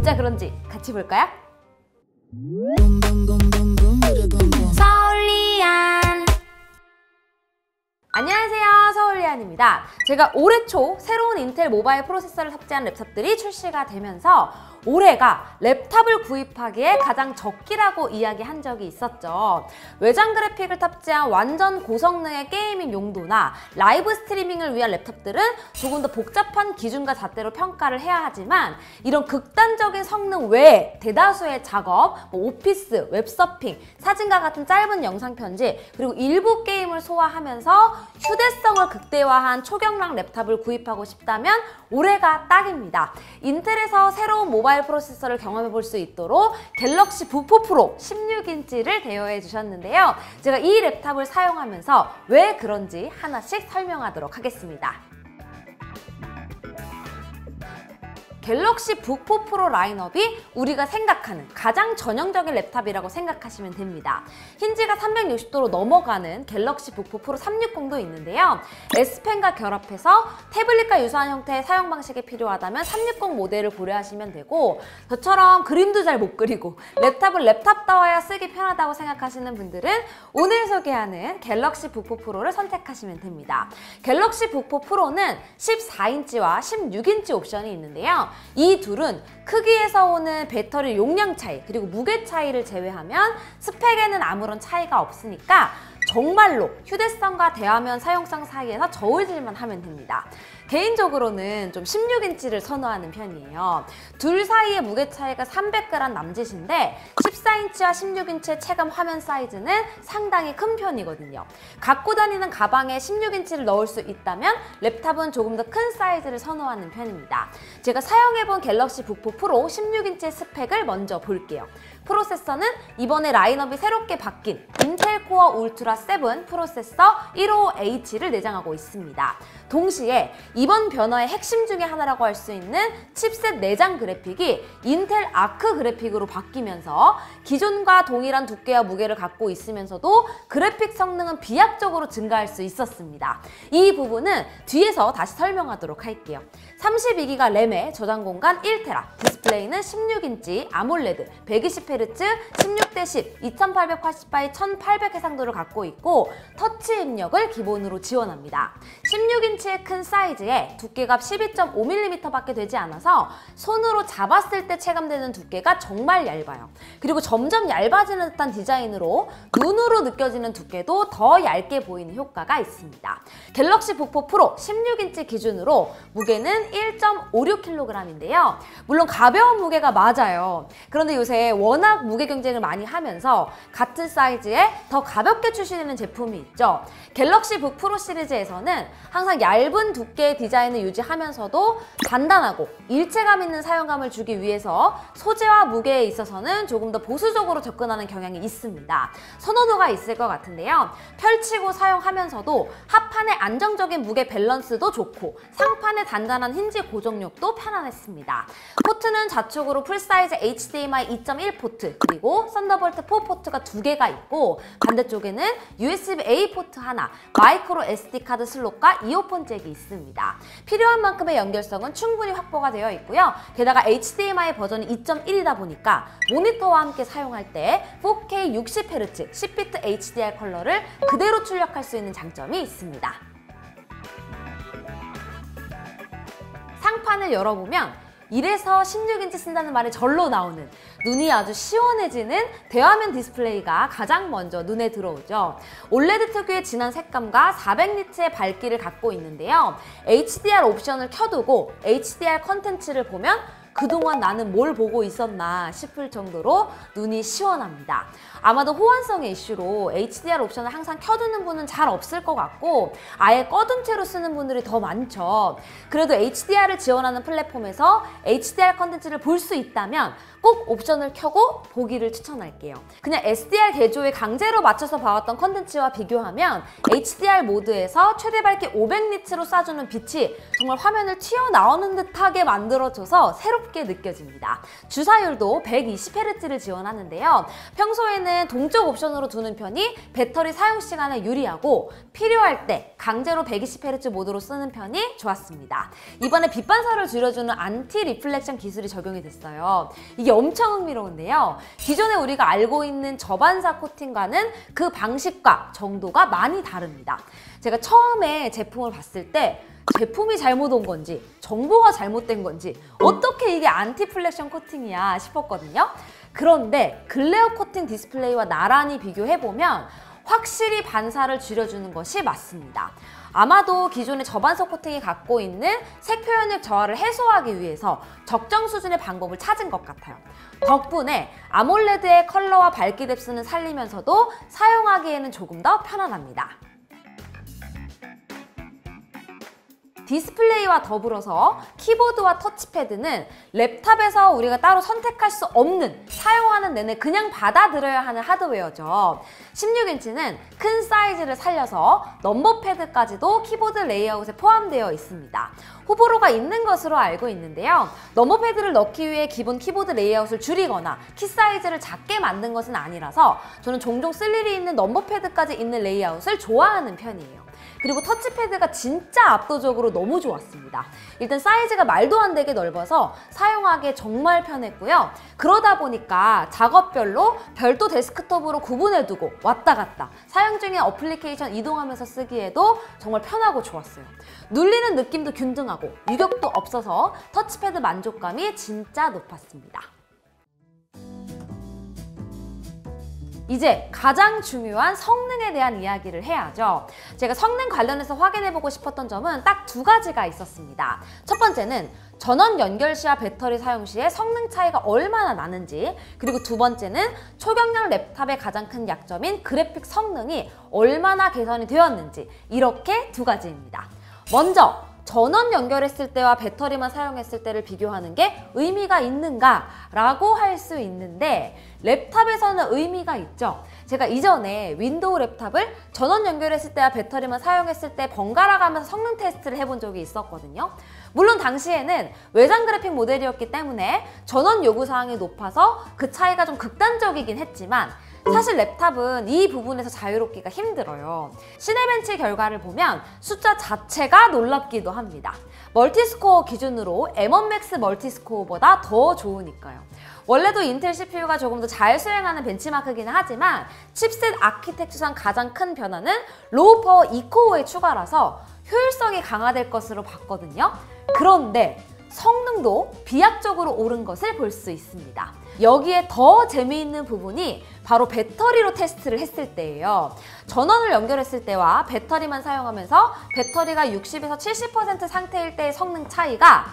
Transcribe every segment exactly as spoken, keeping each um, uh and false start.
진짜 그런지 같이 볼까요? 서울리안. 안녕하세요, 서울리안입니다. 제가 올해 초 새로운 인텔 모바일 프로세서를 탑재한 랩탑들이 출시가 되면서 올해가 랩탑을 구입하기에 가장 적기라고 이야기한 적이 있었죠. 외장 그래픽을 탑재한 완전 고성능의 게이밍 용도나 라이브 스트리밍을 위한 랩탑들은 조금 더 복잡한 기준과 잣대로 평가를 해야 하지만 이런 극단적인 성능 외에 대다수의 작업, 뭐 오피스, 웹서핑, 사진과 같은 짧은 영상 편집, 그리고 일부 게임을 소화하면서 휴대성을 극대화한 초경량 랩탑을 구입하고 싶다면 올해가 딱입니다. 인텔에서 새로운 모바일 프로세서를 경험해 볼 수 있도록 갤럭시 북 사 프로 십육 인치를 대여해 주셨는데요. 제가 이 랩탑을 사용하면서 왜 그런지 하나씩 설명하도록 하겠습니다. 갤럭시 북 사 프로 라인업이 우리가 생각하는 가장 전형적인 랩탑이라고 생각하시면 됩니다. 힌지가 삼백육십 도로 넘어가는 갤럭시 북 사 프로 삼백육십도 있는데요. S펜과 결합해서 태블릿과 유사한 형태의 사용 방식이 필요하다면 삼백육십 모델을 고려하시면 되고, 저처럼 그림도 잘 못 그리고 랩탑을 랩탑다워야 쓰기 편하다고 생각하시는 분들은 오늘 소개하는 갤럭시 북 사 프로를 선택하시면 됩니다. 갤럭시 북 사 프로는 십사 인치와 십육 인치 옵션이 있는데요. 이 둘은 크기에서 오는 배터리 용량 차이, 그리고 무게 차이를 제외하면 스펙에는 아무런 차이가 없으니까 정말로 휴대성과 대화면 사용성 사이에서 저울질만 하면 됩니다. 개인적으로는 좀 십육 인치를 선호하는 편이에요. 둘 사이의 무게 차이가 삼백 그램 남짓인데 십사 인치와 십육 인치의 체감 화면 사이즈는 상당히 큰 편이거든요. 갖고 다니는 가방에 십육 인치를 넣을 수 있다면 랩탑은 조금 더 큰 사이즈를 선호하는 편입니다. 제가 사용해본 갤럭시 북 사 프로 십육 인치의 스펙을 먼저 볼게요. 프로세서는 이번에 라인업이 새롭게 바뀐 인텔 코어 울트라 칠 프로세서 일오오 에이치를 내장하고 있습니다. 동시에 이번 변화의 핵심 중에 하나라고 할 수 있는 칩셋 내장 그래픽이 인텔 아크 그래픽으로 바뀌면서 기존과 동일한 두께와 무게를 갖고 있으면서도 그래픽 성능은 비약적으로 증가할 수 있었습니다. 이 부분은 뒤에서 다시 설명하도록 할게요. 삼십이 기가 램에 저장 공간 일 테라, 디스플레이는 십육 인치 아몰레드, 백이십 헤르츠, 십육 대 십, 이천팔백팔십 바이 천팔백 해상도를 갖고 있고 터치 입력을 기본으로 지원합니다. 십육 인치의 큰 사이즈에 두께가 십이 점 오 밀리미터 밖에 되지 않아서 손으로 잡았을 때 체감되는 두께가 정말 얇아요. 그리고 점점 얇아지는 듯한 디자인으로 눈으로 느껴지는 두께도 더 얇게 보이는 효과가 있습니다. 갤럭시 북 사 프로 십육 인치 기준으로 무게는 일 점 오육 킬로그램인데요. 물론 가벼운 무게가 맞아요. 그런데 요새 워낙 무게 경쟁을 많이 하면서 같은 사이즈에 더 가볍게 출시되는 제품이 있죠. 갤럭시 북 프로 시리즈에서는 항상 얇은 두께의 디자인을 유지하면서도 단단하고 일체감 있는 사용감을 주기 위해서 소재와 무게에 있어서는 조금 더 보수적으로 접근하는 경향이 있습니다. 선호도가 있을 것 같은데요. 펼치고 사용하면서도 하판의 안정적인 무게 밸런스도 좋고 상판의 단단한 힌지 고정력도 편안했습니다. 포트는 좌측으로 풀사이즈 에이치디엠아이 이 점 일 포트, 그리고 썬더볼트 사 포트가 두 개가 있고 반대쪽에는 유에스비 에이 포트 하나, 마이크로 에스디 카드 슬롯과 이어폰 잭이 있습니다. 필요한 만큼의 연결성은 충분히 확보가 되어 있고요. 게다가 에이치디엠아이 버전이 이 점 일이다 보니까 모니터와 함께 사용할 때 포케이 육십 헤르츠 십 비트 에이치디알 컬러를 그대로 출력할 수 있는 장점이 있습니다. 상판을 열어보면 이래서 십육 인치 쓴다는 말이 절로 나오는 눈이 아주 시원해지는 대화면 디스플레이가 가장 먼저 눈에 들어오죠. 올레드 특유의 진한 색감과 사백 니트의 밝기를 갖고 있는데요. 에이치디알 옵션을 켜두고 에이치디알 컨텐츠를 보면 그동안 나는 뭘 보고 있었나 싶을 정도로 눈이 시원합니다. 아마도 호환성의 이슈로 에이치디알 옵션을 항상 켜두는 분은 잘 없을 것 같고 아예 꺼둔 채로 쓰는 분들이 더 많죠. 그래도 에이치디알을 지원하는 플랫폼에서 에이치디알 컨텐츠를 볼 수 있다면 꼭 옵션을 켜고 보기를 추천할게요. 그냥 에스디알 개조에 강제로 맞춰서 봐왔던 컨텐츠와 비교하면 에이치디알 모드에서 최대 밝기 오백 니트로 쏴주는 빛이 정말 화면을 튀어나오는 듯하게 만들어줘서 새롭게 새롭게 느껴집니다. 주사율도 백이십 헤르츠를 지원하는데요. 평소에는 동적 옵션으로 두는 편이 배터리 사용 시간에 유리하고 필요할 때 강제로 백이십 헤르츠 모드로 쓰는 편이 좋았습니다. 이번에 빛 반사를 줄여주는 안티 리플렉션 기술이 적용이 됐어요. 이게 엄청 흥미로운데요. 기존에 우리가 알고 있는 저반사 코팅과는 그 방식과 정도가 많이 다릅니다. 제가 처음에 제품을 봤을 때 제품이 잘못 온 건지 정보가 잘못된 건지 어떻게 이게 안티 플렉션 코팅이야 싶었거든요. 그런데 글레어 코팅 디스플레이와 나란히 비교해보면 확실히 반사를 줄여주는 것이 맞습니다. 아마도 기존의 저반석 코팅이 갖고 있는 색 표현력 저하를 해소하기 위해서 적정 수준의 방법을 찾은 것 같아요. 덕분에 아몰레드의 컬러와 밝기 뎁스는 살리면서도 사용하기에는 조금 더 편안합니다. 디스플레이와 더불어서 키보드와 터치패드는 랩탑에서 우리가 따로 선택할 수 없는, 사용하는 내내 그냥 받아들여야 하는 하드웨어죠. 십육 인치는 큰 사이즈를 살려서 넘버패드까지도 키보드 레이아웃에 포함되어 있습니다. 호불호가 있는 것으로 알고 있는데요. 넘버패드를 넣기 위해 기본 키보드 레이아웃을 줄이거나 키 사이즈를 작게 만든 것은 아니라서 저는 종종 쓸 일이 있는 넘버패드까지 있는 레이아웃을 좋아하는 편이에요. 그리고 터치패드가 진짜 압도적으로 너무 좋았습니다. 일단 사이즈가 말도 안 되게 넓어서 사용하기에 정말 편했고요. 그러다 보니까 작업별로 별도 데스크톱으로 구분해두고 왔다 갔다 사용 중에 어플리케이션 이동하면서 쓰기에도 정말 편하고 좋았어요. 눌리는 느낌도 균등하고 유격도 없어서 터치패드 만족감이 진짜 높았습니다. 이제 가장 중요한 성능에 대한 이야기를 해야죠. 제가 성능 관련해서 확인해보고 싶었던 점은 딱 두 가지가 있었습니다. 첫 번째는 전원 연결 시와 배터리 사용 시에 성능 차이가 얼마나 나는지, 그리고 두 번째는 초경량 랩탑의 가장 큰 약점인 그래픽 성능이 얼마나 개선이 되었는지, 이렇게 두 가지입니다. 먼저 전원 연결했을 때와 배터리만 사용했을 때를 비교하는 게 의미가 있는가? 라고 할 수 있는데 랩탑에서는 의미가 있죠. 제가 이전에 윈도우 랩탑을 전원 연결했을 때와 배터리만 사용했을 때 번갈아 가면서 성능 테스트를 해본 적이 있었거든요. 물론 당시에는 외장 그래픽 모델이었기 때문에 전원 요구사항이 높아서 그 차이가 좀 극단적이긴 했지만 사실 랩탑은 이 부분에서 자유롭기가 힘들어요. 시네벤치 결과를 보면 숫자 자체가 놀랍기도 합니다. 멀티스코어 기준으로 엠 원 맥스 멀티스코어보다 더 좋으니까요. 원래도 인텔 씨피유가 조금 더 잘 수행하는 벤치마크이긴 하지만 칩셋 아키텍처상 가장 큰 변화는 로우 파워 이 코어의 추가라서 효율성이 강화될 것으로 봤거든요. 그런데 성능도 비약적으로 오른 것을 볼 수 있습니다. 여기에 더 재미있는 부분이 바로 배터리로 테스트를 했을 때예요. 전원을 연결했을 때와 배터리만 사용하면서 배터리가 육십에서 칠십 퍼센트 상태일 때의 성능 차이가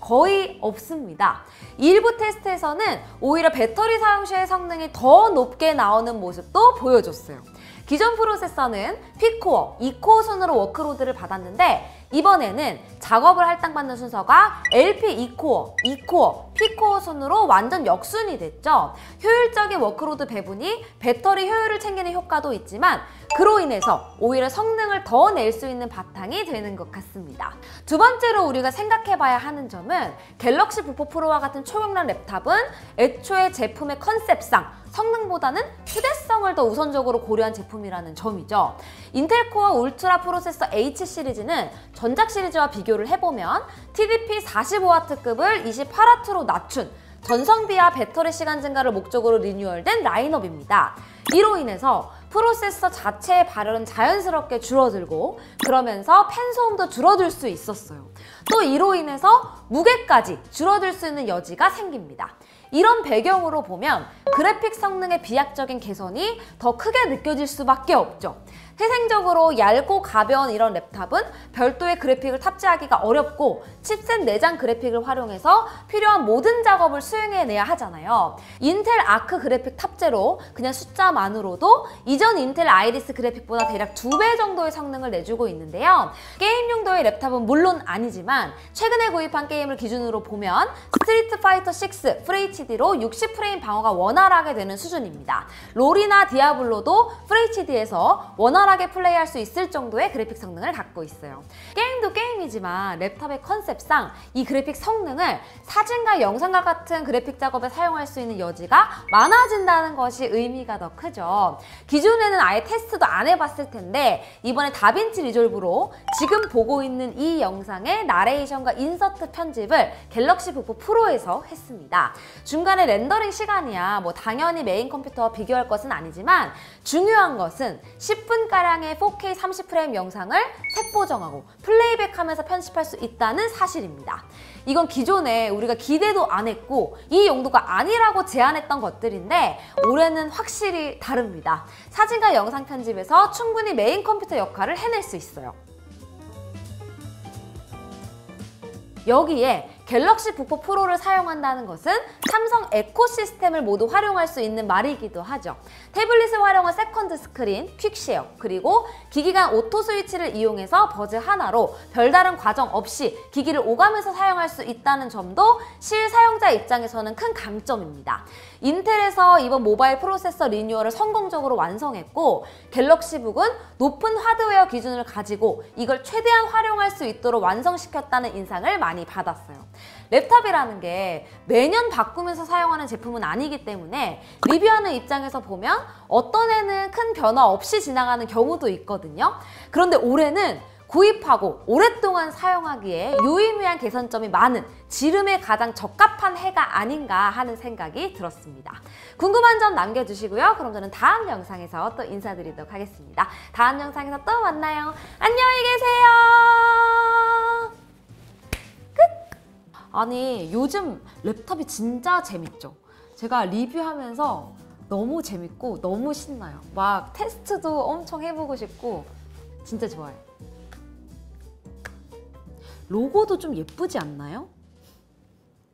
거의 없습니다. 일부 테스트에서는 오히려 배터리 사용 시의 성능이 더 높게 나오는 모습도 보여줬어요. 기존 프로세서는 P코어, 이 코어 순으로 워크로드를 받았는데 이번에는 작업을 할당받는 순서가 엘피 이 코어, 이 코어, P코어 순으로 완전 역순이 됐죠. 효율적인 워크로드 배분이 배터리 효율을 챙기는 효과도 있지만 그로 인해서 오히려 성능을 더 낼 수 있는 바탕이 되는 것 같습니다. 두 번째로 우리가 생각해봐야 하는 점은 갤럭시 북 포 프로와 같은 초경량 랩탑은 애초에 제품의 컨셉상 성능보다는 휴대성을 더 우선적으로 고려한 제품이라는 점이죠. 인텔 코어 울트라 프로세서 H 시리즈는 전작 시리즈와 비교를 해보면 티디피 사십오 와트급을 이십팔 와트로 낮춘 전성비와 배터리 시간 증가를 목적으로 리뉴얼된 라인업입니다. 이로 인해서 프로세서 자체의 발열은 자연스럽게 줄어들고 그러면서 팬 소음도 줄어들 수 있었어요. 또 이로 인해서 무게까지 줄어들 수 있는 여지가 생깁니다. 이런 배경으로 보면 그래픽 성능의 비약적인 개선이 더 크게 느껴질 수밖에 없죠. 태생적으로 얇고 가벼운 이런 랩탑은 별도의 그래픽을 탑재하기가 어렵고 칩셋 내장 그래픽을 활용해서 필요한 모든 작업을 수행해내야 하잖아요. 인텔 아크 그래픽 탑재로 그냥 숫자만으로도 이전 인텔 아이리스 그래픽보다 대략 두 배 정도의 성능을 내주고 있는데요. 게임 용도의 랩탑은 물론 아니지만 최근에 구입한 게임을 기준으로 보면 스트리트 파이터 육 풀에이치디로 육십 프레임 방어가 원활하게 되는 수준입니다. 롤이나 디아블로도 풀에이치디에서 원활하게 원활하게 플레이할 수 있을 정도의 그래픽 성능을 갖고 있어요. 게임도 게임이지만 랩탑의 컨셉상 이 그래픽 성능을 사진과 영상과 같은 그래픽 작업에 사용할 수 있는 여지가 많아진다는 것이 의미가 더 크죠. 기존에는 아예 테스트도 안 해봤을 텐데 이번에 다빈치 리졸브로 지금 보고 있는 이 영상의 나레이션과 인서트 편집을 갤럭시 북 포 프로에서 했습니다. 중간에 렌더링 시간이야 뭐 당연히 메인 컴퓨터와 비교할 것은 아니지만 중요한 것은 십 분가량의 포케이 삼십 프레임 영상을 색보정하고 플레이백하면서 편집할 수 있다는 사실입니다. 이건 기존에 우리가 기대도 안 했고 이 용도가 아니라고 제안했던 것들인데 올해는 확실히 다릅니다. 사진과 영상 편집에서 충분히 메인 컴퓨터 역할을 해낼 수 있어요. 여기에 갤럭시 북 포 프로를 사용한다는 것은 삼성 에코시스템을 모두 활용할 수 있는 말이기도 하죠. 태블릿을 활용한 세컨드 스크린, 퀵쉐어, 그리고 기기 간 오토 스위치를 이용해서 버즈 하나로 별다른 과정 없이 기기를 오가면서 사용할 수 있다는 점도 실사용자 입장에서는 큰 강점입니다. 인텔에서 이번 모바일 프로세서 리뉴얼을 성공적으로 완성했고 갤럭시 북은 높은 하드웨어 기준을 가지고 이걸 최대한 활용할 수 있도록 완성시켰다는 인상을 많이 받았어요. 랩탑이라는 게 매년 바꾸면서 사용하는 제품은 아니기 때문에 리뷰하는 입장에서 보면 어떤 해는 큰 변화 없이 지나가는 경우도 있거든요. 그런데 올해는 구입하고 오랫동안 사용하기에 유의미한 개선점이 많은 지름에 가장 적합한 해가 아닌가 하는 생각이 들었습니다. 궁금한 점 남겨주시고요. 그럼 저는 다음 영상에서 또 인사드리도록 하겠습니다. 다음 영상에서 또 만나요. 안녕히 계세요. 아니 요즘 랩탑이 진짜 재밌죠? 제가 리뷰하면서 너무 재밌고 너무 신나요. 막 테스트도 엄청 해보고 싶고 진짜 좋아요. 로고도 좀 예쁘지 않나요?